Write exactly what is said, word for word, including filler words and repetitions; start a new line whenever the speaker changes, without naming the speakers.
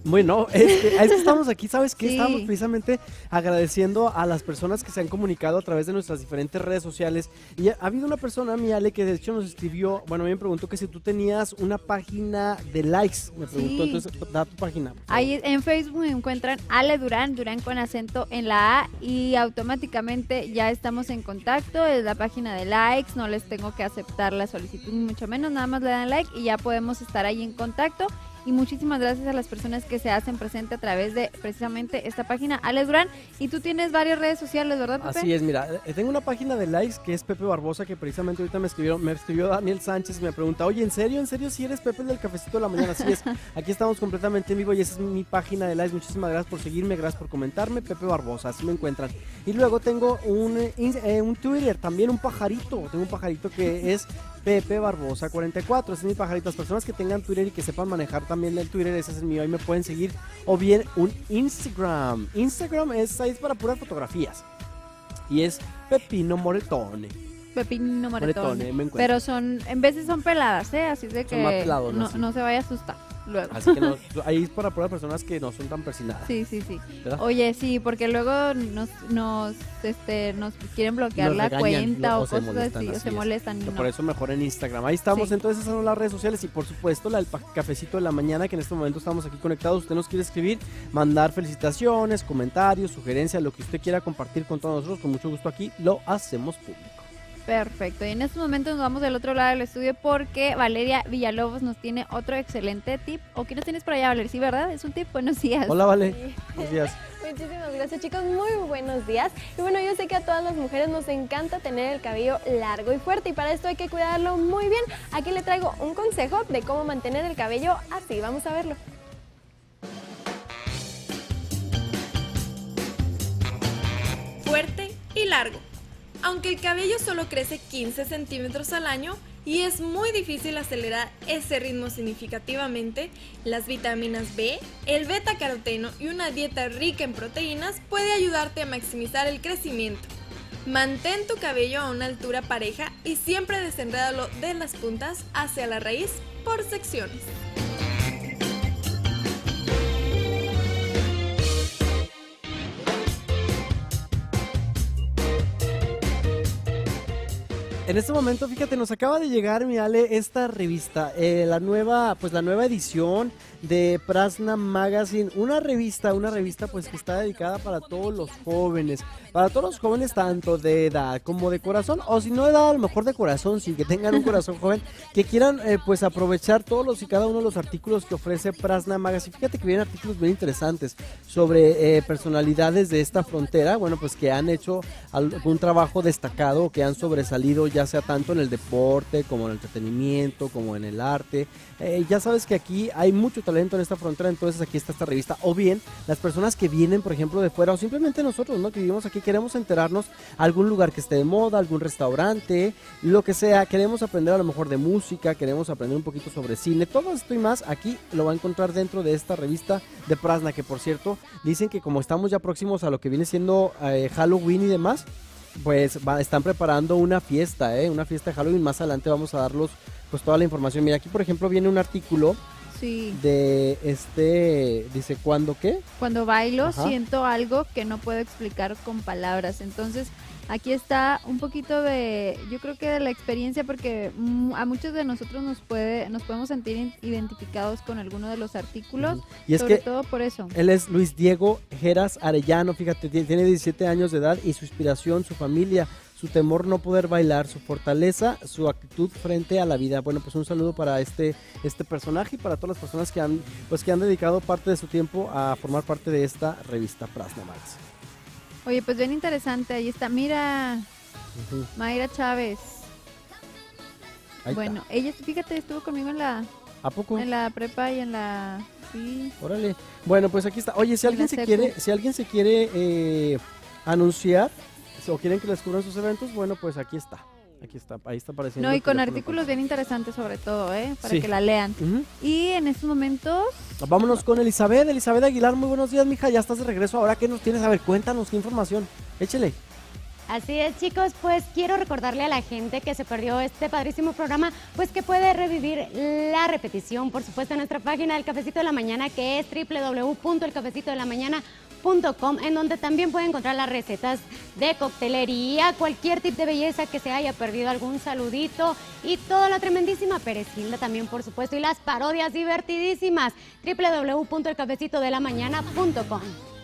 Bueno, es que, es que estamos aquí, ¿sabes qué?
Sí.
Estamos precisamente agradeciendo a las personas que se han comunicado a través de nuestras diferentes redes sociales. Y ha habido una persona, mi Ale, que de hecho nos escribió, bueno, me preguntó que si tú tenías una página de likes, me preguntó,
Sí.
entonces da tu página. por favor.
Ahí en Facebook me encuentran Ale Durán, Durán con acento en la A, y automáticamente ya estamos en contacto. Es la página de likes, no les tengo que aceptar la solicitud ni mucho menos, nada más le dan like y ya podemos estar ahí en contacto. Y muchísimas gracias a las personas que se hacen presente a través de precisamente esta página, Ale Durán. Y tú tienes varias redes sociales, ¿verdad, Pepe?
Así es, mira, eh, tengo una página de likes que es Pepe Barbosa, que precisamente ahorita me escribió, me escribió Daniel Sánchez y me pregunta, oye, ¿en serio? ¿En serio si eres Pepe el del cafecito de la mañana? Así es, aquí estamos completamente en vivo y esa es mi página de likes. Muchísimas gracias por seguirme, gracias por comentarme, Pepe Barbosa, así me encuentran. Y luego tengo un, eh, eh, un Twitter, también un pajarito, tengo un pajarito que es Pepe Barbosa cuarenta y cuatro, ese es mi pajarito. Las personas que tengan Twitter y que sepan manejar también el Twitter, ese es el mío, ahí me pueden seguir. O bien un Instagram, Instagram es, ahí es para puras fotografías. Y es Pepino Moretone.
Pepino Moretón.
Moretone, me encuentro.
Pero son, en veces son peladas, ¿eh? Así de que
Son más pelados, ¿no?
no,
Sí.
no se vaya a asustar luego.
Así que no, ahí es para puras personas que no son tan persinadas.
Sí, sí, sí.
¿Verdad?
Oye, sí, porque luego nos, nos, este, nos quieren bloquear
Nos
la
regañan,
cuenta
¿no?
o
O se
cosas
molestan,
así, o
así
se
es.
molestan. y
Pero
no.
Por eso mejor en Instagram. Ahí estamos,
Sí.
entonces esas son las redes sociales y por supuesto la del pa- cafecito de la mañana, que en este momento estamos aquí conectados. Usted nos quiere escribir, mandar felicitaciones, comentarios, sugerencias, lo que usted quiera compartir con todos nosotros, con mucho gusto aquí lo hacemos público.
Perfecto. Y en estos momentos nos vamos del otro lado del estudio porque Valeria Villalobos nos tiene otro excelente tip. ¿O qué nos tienes por allá, Valeria? Sí, ¿verdad? Es un tip. Buenos días.
Hola, Vale.
Sí.
Buenos días.
Muchísimas gracias, chicos, muy buenos días. Y bueno, yo sé que a todas las mujeres nos encanta tener el cabello largo y fuerte y para esto hay que cuidarlo muy bien. Aquí le traigo un consejo de cómo mantener el cabello así, vamos a verlo.
Fuerte y largo. Aunque el cabello solo crece quince centímetros al año y es muy difícil acelerar ese ritmo significativamente, las vitaminas B, el betacaroteno y una dieta rica en proteínas puede ayudarte a maximizar el crecimiento. Mantén tu cabello a una altura pareja y siempre desenrédalo de las puntas hacia la raíz por secciones.
En este momento, fíjate, nos acaba de llegar, mi Ale, esta revista, eh, la nueva, pues la nueva edición de Prasna Magazine, una revista, una revista pues que está dedicada para todos los jóvenes, para todos los jóvenes tanto de edad como de corazón, o si no de edad, a lo mejor de corazón, sí, que tengan un corazón joven, que quieran eh, pues aprovechar todos los y cada uno de los artículos que ofrece Prasna Magazine. Fíjate que vienen artículos bien interesantes sobre eh, personalidades de esta frontera, bueno, pues que han hecho algún trabajo destacado, que han sobresalido ya sea tanto en el deporte como en el entretenimiento, como en el arte. Eh, ya sabes que aquí hay mucho talento en esta frontera, entonces aquí está esta revista. O bien, las personas que vienen, por ejemplo, de fuera, o simplemente nosotros, ¿no? Que vivimos aquí, queremos enterarnos algún lugar que esté de moda, algún restaurante, lo que sea. Queremos aprender a lo mejor de música, queremos aprender un poquito sobre cine. Todo esto y más aquí lo va a encontrar dentro de esta revista de Prasna, que por cierto, dicen que como estamos ya próximos a lo que viene siendo eh, Halloween y demás, pues va, están preparando una fiesta, ¿eh? Una fiesta de Halloween. Más adelante vamos a darlos pues toda la información. Mira, aquí por ejemplo viene un artículo
Sí.
de este, dice, ¿cuándo qué?
Cuando bailo
Ajá.
siento algo que no puedo explicar con palabras. Entonces, aquí está un poquito de, yo creo que de la experiencia, porque mm, a muchos de nosotros nos puede, nos podemos sentir in- identificados con alguno de los artículos,
Ujú. Y es
sobre
que
todo por eso.
él es Luis Diego Geras Arellano, fíjate, tie- tiene diecisiete años de edad y su inspiración, su familia, su temor no poder bailar, su fortaleza, su actitud frente a la vida. Bueno, pues un saludo para este, este personaje y para todas las personas que han, pues que han dedicado parte de su tiempo a formar parte de esta revista Prasna Magazine.
Oye, pues bien interesante, ahí está, mira,
Ujú.
Mayra Chávez.
Ahí
Bueno, ella, fíjate, estuvo conmigo en la,
está. ¿A poco?
en la prepa y en la, sí.
Órale. Bueno, pues aquí está. Oye, si
En
alguien
la
se
secu.
quiere, si alguien se quiere eh, anunciar o quieren que les cubran sus eventos, bueno, pues aquí está. Aquí está, ahí está apareciendo.
No, y
el
con
teléfono.
artículos bien interesantes sobre todo, ¿eh? Para
Sí.
que la lean.
Ujú.
Y en estos momentos,
Vámonos con Elizabeth, Elizabeth Aguilar, muy buenos días, mija, ya estás de regreso. Ahora, ¿qué nos tienes? A ver, cuéntanos, qué información. Échele.
Así es, chicos, pues quiero recordarle a la gente que se perdió este padrísimo programa, pues que puede revivir la repetición, por supuesto, en nuestra página del Cafecito de la Mañana, que es doble u doble u doble u punto el cafecito de la mañana punto com, en donde también pueden encontrar las recetas de coctelería, cualquier tip de belleza que se haya perdido, algún saludito y toda la tremendísima Perecilda también, por supuesto, y las parodias divertidísimas, doble u doble u doble u punto el cafecito de la mañana punto com.